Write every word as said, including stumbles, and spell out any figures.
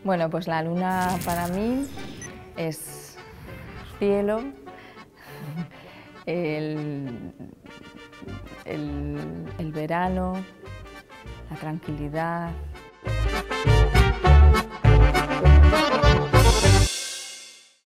Bueno, pues la luna para mí es cielo, el, el, el verano, la tranquilidad,